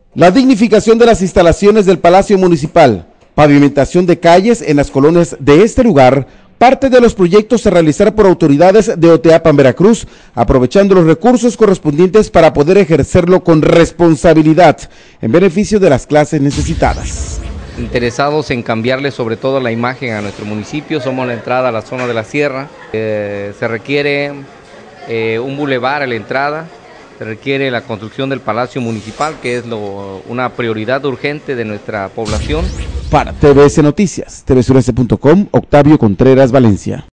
La dignificación de las instalaciones del Palacio Municipal, pavimentación de calles en las colonias de este lugar, parte de los proyectos a realizar por autoridades de Oteapan, Veracruz, aprovechando los recursos correspondientes para poder ejercerlo con responsabilidad en beneficio de las clases necesitadas. Interesados en cambiarle sobre todo la imagen a nuestro municipio, somos la entrada a la zona de la sierra, se requiere un bulevar a la entrada, se requiere la construcción del Palacio Municipal, que es una prioridad urgente de nuestra población. Para TVS Noticias, tvsureste.com, Octavio Contreras, Valencia.